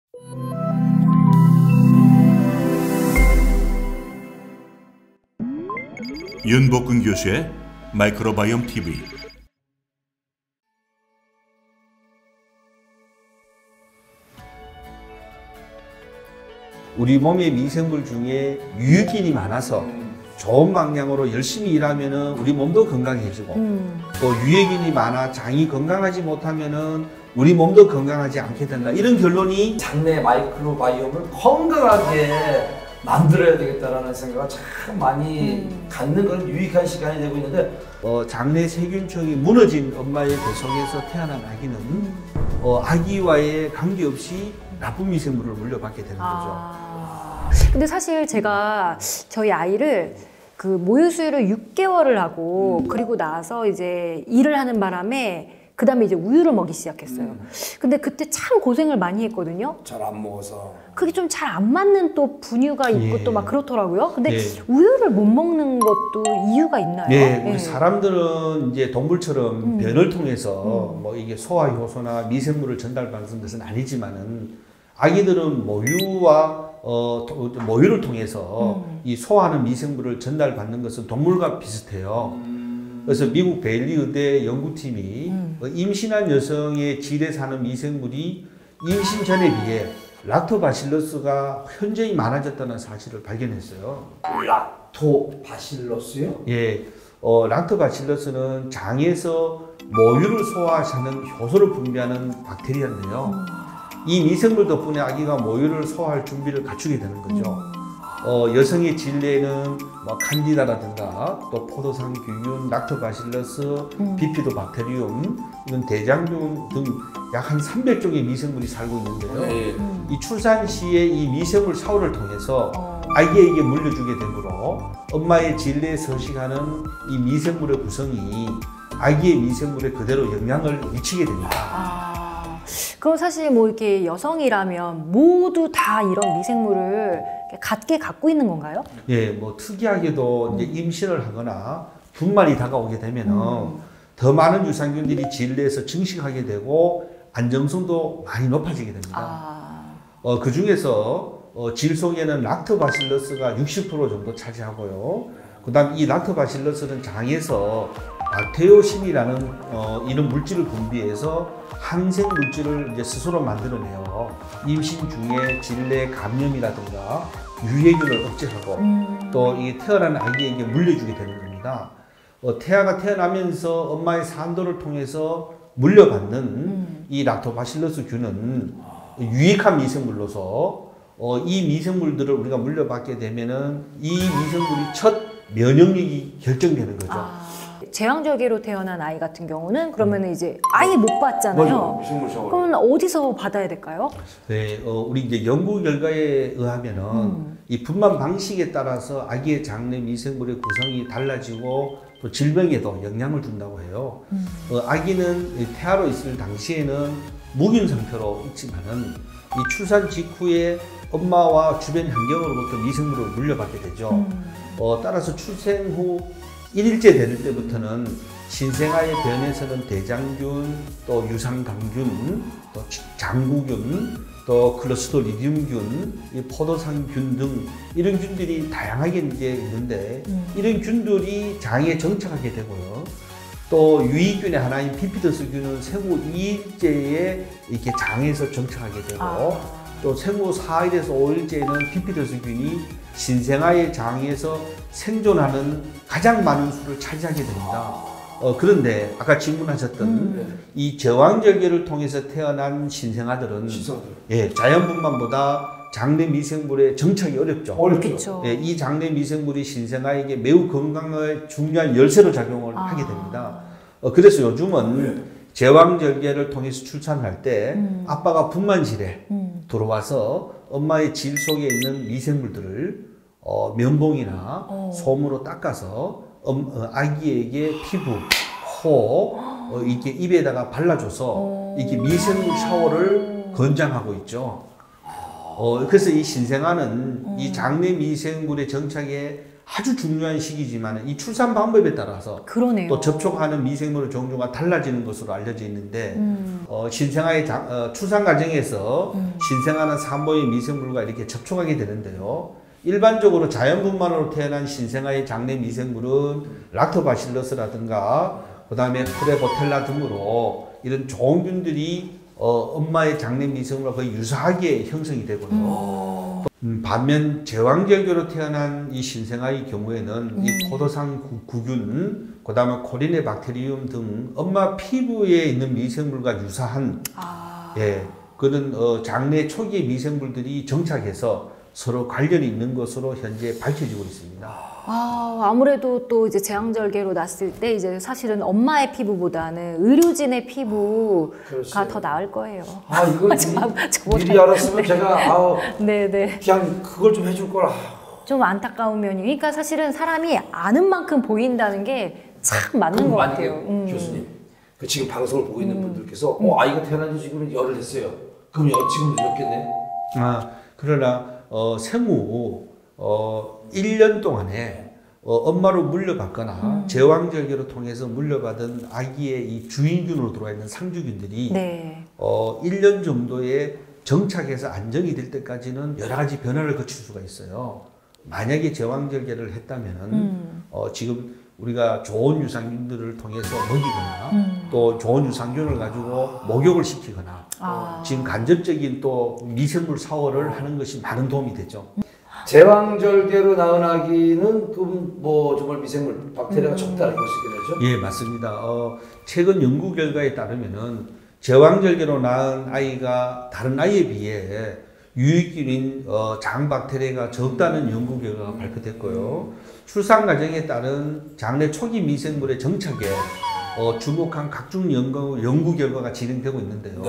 윤복근 교수의 마이크로바이옴 TV. 우리 몸의 미생물 중에 유익균이 많아서 좋은 방향으로 열심히 일하면은 우리 몸도 건강해지고 또 유해균이 많아 장이 건강하지 못하면은 우리 몸도 건강하지 않게 된다. 이런 결론이 장내 마이크로바이옴을 건강하게 만들어야 되겠다라는 생각을 참 많이 갖는 그런 유익한 시간이 되고 있는데 장내 세균층이 무너진 엄마의 뱃속에서 태어난 아기는 아기와의 관계없이 나쁜 미생물을 물려받게 되는 거죠. 근데 사실 제가 저희 아이를 그 모유 수유를 6개월을 하고 그리고 나서 이제 일을 하는 바람에 그 다음에 이제 우유를 먹기 시작했어요. 근데 그때 참 고생을 많이 했거든요. 잘 안 먹어서 그게 좀 잘 안 맞는 또 분유가 있고 예. 또 막 그렇더라고요. 근데 예. 우유를 못 먹는 것도 이유가 있나요? 네, 예. 우리 사람들은 이제 동물처럼 변을 통해서 뭐 이게 소화 효소나 미생물을 전달받는 것은 아니지만은 아기들은 모유를 통해서 이 소화하는 미생물을 전달받는 것은 동물과 비슷해요. 그래서 미국 베일리 의대 연구팀이 임신한 여성의 질에 사는 미생물이 임신 전에 비해 락토바실러스가 현저히 많아졌다는 사실을 발견했어요. 락토바실러스요? 예, 락토바실러스는 장에서 모유를 소화하는 효소를 분비하는 박테리아인데요. 이 미생물 덕분에 아기가 모유를 소화할 준비를 갖추게 되는 거죠. 여성의 질내에는 뭐 칸디다라든가 또 포도상균, 락토바실러스, 비피도박테리움, 이건 대장균 등 약 한 300종의 미생물이 살고 있는데요. 이 출산 시에 이 미생물 샤워를 통해서 아기에게 물려주게 되므로 엄마의 질내에 서식하는 이 미생물의 구성이 아기의 미생물에 그대로 영향을 미치게 됩니다. 그럼 사실 뭐 이렇게 여성이라면 모두 다 이런 미생물을 같게 갖고 있는 건가요? 예, 뭐 특이하게도 이제 임신을 하거나 분만이 다가오게 되면은 더 많은 유산균들이 질내에서 증식하게 되고 안정성도 많이 높아지게 됩니다. 그 중에서 질 속에는 락토바실러스가 60% 정도 차지하고요. 그다음 이 락토바실러스는 장에서 박테오신이라는 이런 물질을 분비해서 항생 물질을 이제 스스로 만들어내요. 임신 중에 질내 감염이라든가 유해균을 억제하고 또 이 태어난 아기에게 물려주게 되는 겁니다. 태아가 태어나면서 엄마의 산도를 통해서 물려받는 이 락토바실러스 균은 유익한 미생물로서 이 미생물들을 우리가 물려받게 되면은 이 미생물이 첫 면역력이 결정되는 거죠. 제왕절개로 태어난 아이 같은 경우는 그러면 이제 아예 못 받잖아요. 미생물 샤워. 그러면 어디서 받아야 될까요? 네, 우리 이제 연구 결과에 의하면은 이 분만 방식에 따라서 아기의 장내 미생물의 구성이 달라지고 또 질병에도 영향을 준다고 해요. 아기는 태아로 있을 당시에는 무균 상태로 있지만은 이 출산 직후에 엄마와 주변 환경으로부터 미생물을 물려받게 되죠. 따라서 출생 후 1일째 되는 때부터는 신생아의 변에서는 대장균, 또 유산강균, 또 장구균, 또 클로스토리디움균, 이 포도상균 등 이런 균들이 다양하게 이제 있는데 이런 균들이 장에 정착하게 되고요. 또 유익균의 하나인 비피더스균은 생후 2일째에 이렇게 장에서 정착하게 되고 또 생후 4일에서 5일째에는 비피더스균이 신생아의 장에서 생존하는 가장 많은 수를 차지하게 됩니다. 그런데 아까 질문하셨던 이 제왕절개를 통해서 태어난 신생아들은 예, 자연분만보다 장내 미생물에 정착이 어렵죠. 그렇죠. 예, 이 장내 미생물이 신생아에게 매우 건강에 중요한 열쇠로 작용을 하게 됩니다. 그래서 요즘은 제왕절개를 통해서 출산할 때 아빠가 분만실에 들어와서 엄마의 질 속에 있는 미생물들을 면봉이나 솜으로 닦아서 아기에게 피부, 코, 이렇게 입에다가 발라줘서 이렇게 미생물 샤워를 권장하고 있죠. 그래서 이 신생아는 이 장내 미생물의 정착에 아주 중요한 시기지만 이 출산 방법에 따라서 그러네요. 또 접촉하는 미생물의 종류가 달라지는 것으로 알려져 있는데 신생아의 출산 과정에서 신생아는 산모의 미생물과 이렇게 접촉하게 되는데요. 일반적으로 자연분만으로 태어난 신생아의 장내 미생물은 락토바실러스라든가 그 다음에 프레보텔라 등으로 이런 좋은 균들이 엄마의 장내 미생물과 거의 유사하게 형성이 되고요. 반면 제왕절개로 태어난 이 신생아의 경우에는 이 포도상 구균, 그 다음에 코리네 박테리움 등 엄마 피부에 있는 미생물과 유사한 그런 장내 초기의 미생물들이 정착해서 서로 관련이 있는 것으로 현재 밝혀지고 있습니다. 아무래도 또 이제 제왕절개로 났을 때 이제 사실은 엄마의 피부보다는 의료진의 피부가 그렇지. 더 나을 거예요. 이거 미리 알았으면 제가 네네. 그냥 그걸 좀 해줄 걸. 좀 안타까운 면이. 그러니까 사실은 사람이 아는 만큼 보인다는 게 참 맞는 것 같아요. 교수님, 그 지금 방송을 보고 있는 분들께서 아이가 태어난 지 지금 열흘 됐어요. 그럼 지금 늦었겠네. 그러나 생후 1년 동안에 엄마로 물려받거나 제왕절개로 통해서 물려받은 아기의 이 주인균으로 들어와 있는 상주균들이 1년 정도의 정착해서 안정이 될 때까지는 여러 가지 변화를 거칠 수가 있어요. 만약에 제왕절개를 했다면은 지금 우리가 좋은 유산균들을 통해서 먹이거나 또 좋은 유산균을 가지고 목욕을 시키거나 지금 간접적인 또 미생물 샤워를 하는 것이 많은 도움이 되죠. 제왕절개로 낳은 아기는 그럼 뭐 정말 미생물 박테리아가 적다라고 볼 수 있겠죠? 예, 맞습니다. 최근 연구 결과에 따르면은 제왕절개로 낳은 아이가 다른 아이에 비해 유익균인 장 박테리아가 적다는 연구 결과가 발표됐고요. 출산 과정에 따른 장내 초기 미생물의 정착에 주목한 각종 연구 결과가 진행되고 있는데요.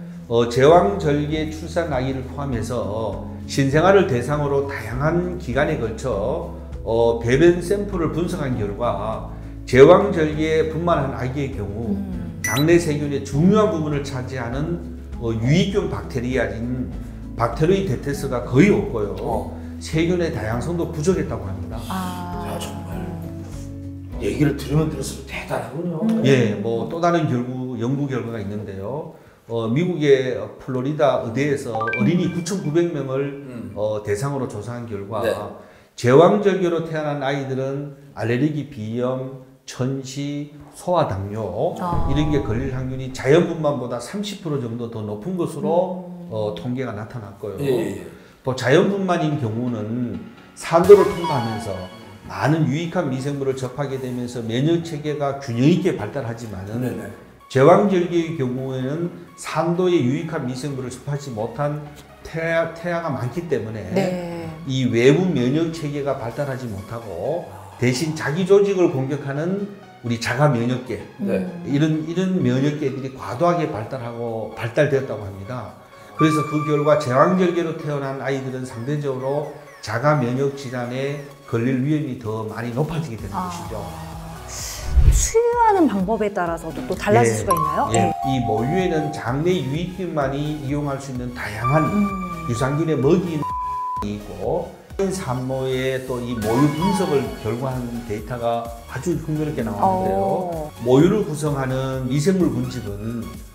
제왕절개 출산 아기를 포함해서 신생아를 대상으로 다양한 기간에 걸쳐 배변 샘플을 분석한 결과 제왕절개에 분만한 아기의 경우 장내 세균의 중요한 부분을 차지하는 유익균 박테리아인 박테로이데테스가 거의 없고요. 세균의 다양성도 부족했다고 합니다. 정말 얘기를 들으면 들을수록 대단하군요. 예, 뭐 또 다른 연구 결과가 있는데요. 미국의 플로리다 의대에서 어린이 9,900명을 대상으로 조사한 결과 제왕절개로 태어난 아이들은 알레르기, 비염, 천시, 소아당뇨 이런 게 걸릴 확률이 자연분만보다 30% 정도 더 높은 것으로 통계가 나타났고요. 또 자연분만인 경우는 산도를 통과하면서 많은 유익한 미생물을 접하게 되면서 면역 체계가 균형 있게 발달하지만은 제왕절개의 경우에는 산도의 유익한 미생물을 접하지 못한 태아가 많기 때문에 이 외부 면역 체계가 발달하지 못하고 대신 자기 조직을 공격하는 우리 자가 면역계 이런 면역계들이 과도하게 발달되었다고 합니다. 그래서 그 결과 제왕절개로 태어난 아이들은 상대적으로 자가 면역 질환에 걸릴 위험이 더 많이 높아지게 되는 것이죠. 수유하는 방법에 따라서도 또 달라질 수가 있나요? 이 모유에는 장내 유익균만이 이용할 수 있는 다양한 유산균의 먹이가 있고 산모의 또 이 모유 분석을 결과한 데이터가 아주 흥미롭게 나왔는데요. 모유를 구성하는 미생물 분집은